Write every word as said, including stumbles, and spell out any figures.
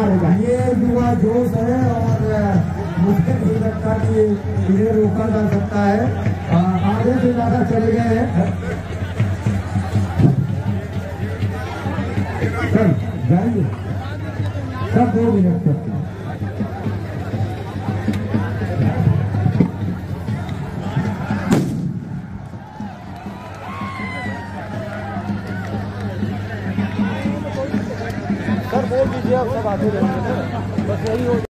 पार हो जाए। ये युवा जोश है और मुझे नहीं लगता कि इन्हें रोका जा सकता है। आगे से ज्यादा चले गए हैं। सर जाएंगे सब दो मिनट तक। सर बोल दीजिए, अब सब आते रहेंगे, बस यही हो।